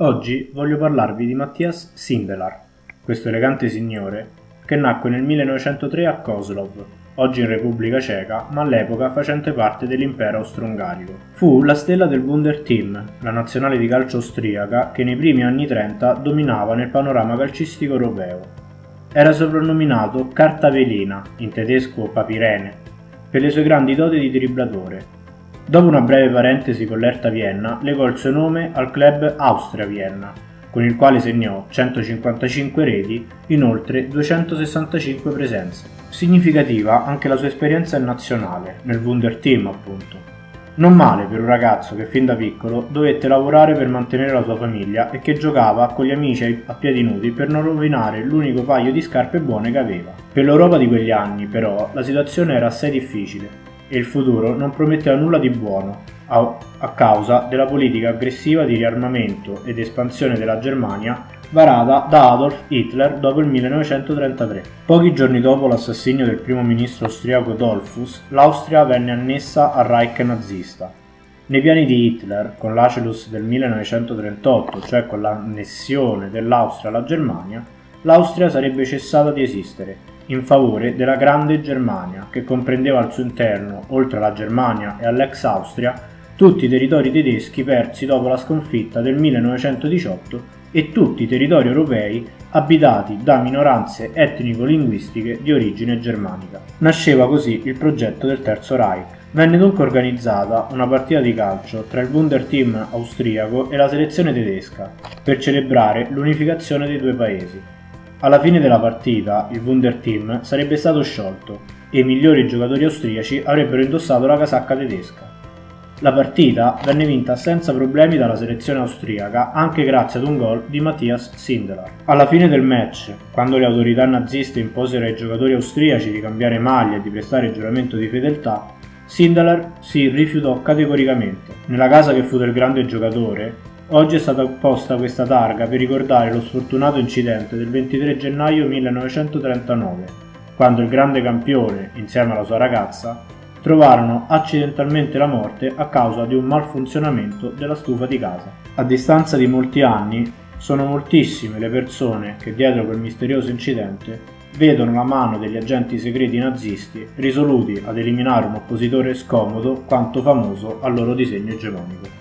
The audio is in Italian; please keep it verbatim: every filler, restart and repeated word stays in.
Oggi voglio parlarvi di Matthias Sindelar, questo elegante signore che nacque nel millenovecentotre a Kozlov, oggi in Repubblica Ceca, ma all'epoca facente parte dell'impero austro-ungarico. Fu la stella del Wunderteam, la nazionale di calcio austriaca che nei primi anni trenta dominava nel panorama calcistico europeo. Era soprannominato Carta Velina, in tedesco Papirene, per le sue grandi doti di dribblatore. Dopo una breve parentesi con l'Hertha Vienna, legò il suo nome al club Austria Vienna, con il quale segnò centocinquantacinque reti in oltre duecentosessantacinque presenze. Significativa anche la sua esperienza in nazionale, nel Wunderteam appunto. Non male per un ragazzo che fin da piccolo dovette lavorare per mantenere la sua famiglia e che giocava con gli amici a piedi nudi per non rovinare l'unico paio di scarpe buone che aveva. Per l'Europa di quegli anni, però, la situazione era assai difficile e il futuro non prometteva nulla di buono a, a causa della politica aggressiva di riarmamento ed espansione della Germania varata da Adolf Hitler dopo il millenovecentotrentatré. Pochi giorni dopo l'assassinio del primo ministro austriaco Dollfuss, l'Austria venne annessa al Reich nazista. Nei piani di Hitler, con l'Anschluss del millenovecentotrentotto, cioè con l'annessione dell'Austria alla Germania, l'Austria sarebbe cessata di esistere, in favore della Grande Germania, che comprendeva al suo interno, oltre alla Germania e all'ex Austria, tutti i territori tedeschi persi dopo la sconfitta del millenovecentodiciotto e tutti i territori europei abitati da minoranze etnico-linguistiche di origine germanica. Nasceva così il progetto del Terzo Reich. Venne dunque organizzata una partita di calcio tra il Wunderteam austriaco e la selezione tedesca per celebrare l'unificazione dei due paesi. Alla fine della partita il Wunderteam sarebbe stato sciolto e i migliori giocatori austriaci avrebbero indossato la casacca tedesca. La partita venne vinta senza problemi dalla selezione austriaca anche grazie ad un gol di Matthias Sindelar. Alla fine del match, quando le autorità naziste imposero ai giocatori austriaci di cambiare maglia e di prestare il giuramento di fedeltà, Sindelar si rifiutò categoricamente. Nella casa che fu del grande giocatore, oggi è stata posta questa targa per ricordare lo sfortunato incidente del ventitré gennaio millenovecentotrentanove, quando il grande campione, insieme alla sua ragazza, trovarono accidentalmente la morte a causa di un malfunzionamento della stufa di casa. A distanza di molti anni, sono moltissime le persone che dietro quel misterioso incidente vedono la mano degli agenti segreti nazisti risoluti ad eliminare un oppositore scomodo quanto famoso al loro disegno egemonico.